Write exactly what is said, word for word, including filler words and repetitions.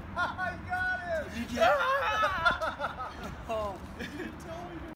I got him! Did you get it? Ah! Oh. You told me to